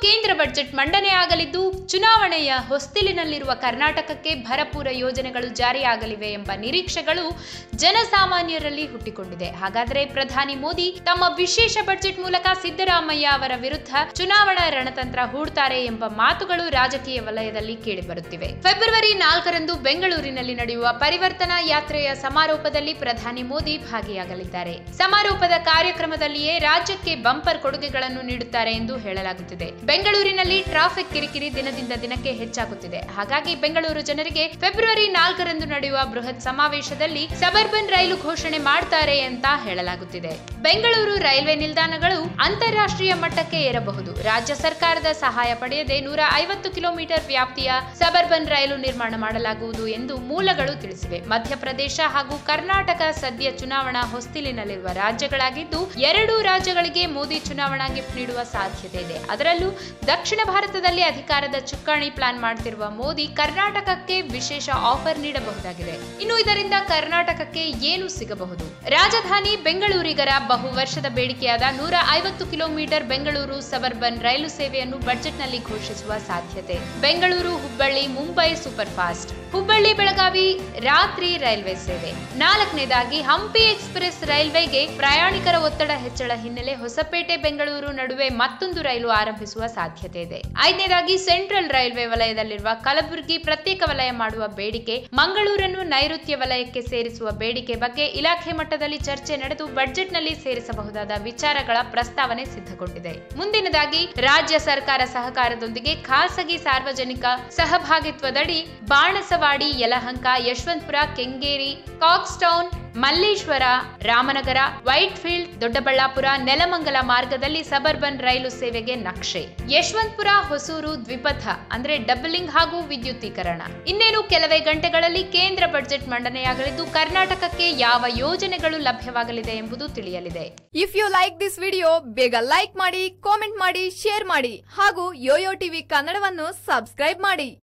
ಕೇಂದ್ರ ಬಜೆಟ್ ಮಂಡನೆಯಾಗಲಿದ್ದು ಚುನಾವಣೆಯ ಹೊಸ್ತಿಲಿನಲ್ಲಿರುವ ಕರ್ನಾಟಕಕ್ಕೆ ಭರಪೂರ ಯೋಜನೆಗಳು ಜಾರಿಯಾಗಲಿವೆ ಎಂಬ ನಿರೀಕ್ಷೆಗಳು ಜನಸಾಮಾನ್ಯರಲ್ಲಿ ಹುಟ್ಟಿಕೊಂಡಿದೆ. ಹಾಗಾದರೆ ಪ್ರಧಾನಿ ಮೋದಿ ತಮ್ಮ ವಿಶೇಷ ಬಜೆಟ್ ಮೂಲಕ ಸಿದ್ದರಾಮಯ್ಯ ಅವರ ವಿರುದ್ಧ ಚುನಾವಣಾ ರಣತಂತ್ರ ಹೂಡ್ತಾರೆ ಎಂಬ ಮಾತುಗಳು ರಾಜಕೀಯ ವಲಯದಲ್ಲಿ ಕೇಳಿಬರುತ್ತಿವೆ. ಫೆಬ್ರವರಿ 4ರಂದು ಬೆಂಗಳೂರಿನಲ್ಲಿ ನಡೆಯುವ ಪರಿವರ್ತನಾ ಯಾತ್ರೆಯ ಸಮಾರೋಪದಲ್ಲಿ ಪ್ರಧಾನಿ ಮೋದಿ ಭಾಗಿಯಾಗಲಿದ್ದಾರೆ. ಸಮಾರೋಪದ ಕಾರ್ಯಕ್ರಮದಲ್ಲಿಯೇ ರಾಜ್ಯಕ್ಕೆ ಬಂಪರ್ ಕೊಡುಗೆಗಳನ್ನು ನೀಡುತ್ತಾರೆ ಎಂದು ಹೇಳಲಾಗುತ್ತಿದೆ. ಬೆಂಗಳೂರಿನಲ್ಲಿ ಟ್ರಾಫಿಕ್ ಕಿರಿಕಿರಿ ದಿನದಿಂದ ದಿನಕ್ಕೆ ಹೆಚ್ಚಾಗುತ್ತಿದೆ. ಹಾಗಾಗಿ ಬೆಂಗಳೂರು ಜನರಿಗೆ ಫೆಬ್ರವರಿ 4ರಂದು ನಡೆಯುವ ಬೃಹತ್ ಸಮಾವೇಶದಲ್ಲಿ ಸಬರ್ಬನ್ ರೈಲು ಘೋಷಣೆ ಮಾಡ್ತಾರೆ ಅಂತ ಹೇಳಲಾಗುತ್ತಿದೆ. ಬೆಂಗಳೂರು ರೈಲ್ವೆ ನಿಲ್ದಾಣಗಳು ಅಂತಾರಾಷ್ಟ್ರೀಯ ಮಟ್ಟಕ್ಕೆ ಏರಬಹುದು. ರಾಜ್ಯ ಸರ್ಕಾರದ ಸಹಾಯ ಪಡೆಯದೆ 150 ಕಿಲೋಮೀಟರ್ ವ್ಯಾಪ್ತಿಯ ಸಬರ್ಬನ್ ರೈಲು ನಿರ್ಮಾಣ ಮಾಡಲಾಗುವುದು ಎಂದು ಮೂಲಗಳು ತಿಳಿಸಿವೆ. ಮಧ್ಯಪ್ರದೇಶ ಹಾಗೂ ಕರ್ನಾಟಕ ಸದ್ಯ ಚುನಾವಣಾ ಹೊಸ್ತಿಲಿನಲ್ಲಿರುವ ರಾಜ್ಯಗಳಾಗಿದ್ದು, ಎರಡೂ ರಾಜ್ಯಗಳಿಗೆ ಮೋದಿ ಚುನಾವಣಾ ಗಿಫ್ಟ್ ನೀಡುವ ಸಾಧ್ಯತೆ ಇದೆ. ಅದರಲ್ಲೂ ದಕ್ಷಿಣ ಭಾರತದಲ್ಲಿ ಅಧಿಕಾರದ ಚುಕ್ಕಾಣಿ ಪ್ಲಾನ್ ಮಾಡ್ತಿರುವ ಮೋದಿ ಕರ್ನಾಟಕಕ್ಕೆ ವಿಶೇಷ ಆಫರ್ ನೀಡಬಹುದಾಗಿದೆ. ಇನ್ನು ಇದರಿಂದ ಕರ್ನಾಟಕಕ್ಕೆ ಏನು ಸಿಗಬಹುದು? ರಾಜಧಾನಿ ಬೆಂಗಳೂರಿಗರ ಬಹು ವರ್ಷದ ಬೇಡಿಕೆಯಾದ 150 ಕಿಲೋಮೀಟರ್ ಬೆಂಗಳೂರು ಸಬರ್ಬನ್ ರೈಲು ಸೇವೆಯನ್ನು ಬಜೆಟ್ನಲ್ಲಿ ಘೋಷಿಸುವ ಸಾಧ್ಯತೆ. ಬೆಂಗಳೂರು ಹುಬ್ಬಳ್ಳಿ ಮುಂಬೈ ಸೂಪರ್ ಫಾಸ್ಟ್, ಹುಬ್ಬಳ್ಳಿ ಬೆಳಗಾವಿ ರಾತ್ರಿ ರೈಲ್ವೆ ಸೇವೆ. 4ನೇದಾಗಿ ಹಂಪಿ ಎಕ್ಸ್ಪ್ರೆಸ್ ರೈಲ್ವೆಗೆ ಪ್ರಯಾಣಿಕರ ಒತ್ತಡ ಹೆಚ್ಚಳ ಹಿನ್ನೆಲೆ ಹೊಸಪೇಟೆ ಬೆಂಗಳೂರು ನಡುವೆ ಮತ್ತೊಂದು ರೈಲು ಆರಂಭಿಸುವ ಸಾಧ್ಯತೆ ಇದೆ. 5ನೇದಾಗಿ ಸೆಂಟ್ರಲ್ ರೈಲ್ವೆ ವಲಯದಲ್ಲಿರುವ ಕಲಬುರಗಿ ಪ್ರತ್ಯೇಕ ವಲಯ ಮಾಡುವ ಬೇಡಿಕೆ, ಮಂಗಳೂರನ್ನು ನೈಋತ್ಯ ವಲಯಕ್ಕೆ ಸೇರಿಸುವ ಬೇಡಿಕೆ ಬಗ್ಗೆ ಇಲಾಖೆ ಮಟ್ಟದಲ್ಲಿ ಚರ್ಚೆ ನಡೆದು ಬಜೆಟ್ನಲ್ಲಿ ಸೇರಿಸಬಹುದಾದ ವಿಚಾರಗಳ ಪ್ರಸ್ತಾವನೆ ಸಿದ್ಧಗೊಂಡಿದೆ. ಮುಂದಿನದಾಗಿ ರಾಜ್ಯ ಸರ್ಕಾರ ಸಹಕಾರದೊಂದಿಗೆ ಖಾಸಗಿ ಸಾರ್ವಜನಿಕ ಸಹಭಾಗಿತ್ವದಡಿ ಬಾಣಸವಾಡಿ, ಯಲಹಂಕ, ಯಶವಂತಪುರ, ಕೆಂಗೇರಿ, ಕಾಕ್ಸ್ಟೌನ್, ಮಲ್ಲೇಶ್ವರ, ರಾಮನಗರ, ವೈಟ್ಫೀಲ್ಡ್, ದೊಡ್ಡಬಳ್ಳಾಪುರ, ನೆಲಮಂಗಲ ಮಾರ್ಗದಲ್ಲಿ ಸಬರ್ಬನ್ ರೈಲು ಸೇವೆಗೆ ನಕ್ಷೆ. ಯಶವಂತಪುರ ಹೊಸೂರು ದ್ವಿಪಥ ಅಂದ್ರೆ ಡಬಲಿಂಗ್ ಹಾಗೂ ವಿದ್ಯುತೀಕರಣ. ಇನ್ನೇನು ಕೆಲವೇ ಗಂಟೆಗಳಲ್ಲಿ ಕೇಂದ್ರ ಬಜೆಟ್ ಮಂಡನೆಯಾಗಲಿದ್ದು ಕರ್ನಾಟಕಕ್ಕೆ ಯಾವ ಯೋಜನೆಗಳು ಲಭ್ಯವಾಗಲಿದೆ ಎಂಬುದು ತಿಳಿಯಲಿದೆ. If you like this video, ಬೇಗ ಲೈಕ್ ಮಾಡಿ, ಕಾಮೆಂಟ್ ಮಾಡಿ, ಶೇರ್ ಮಾಡಿ ಹಾಗೂ ಯೋಯೋ ಟಿವಿ ಕನ್ನಡವನ್ನು ಸಬ್ಸ್ಕ್ರೈಬ್ ಮಾಡಿ.